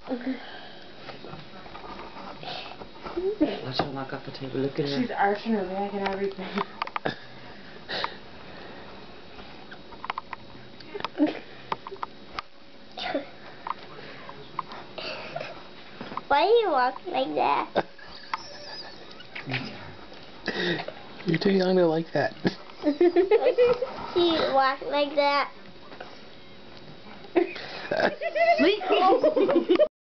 Watch her walk off the table. Look at her. She's arching her back and everything. Why do you walk like that? You're too young to like that. Why do you walk like that?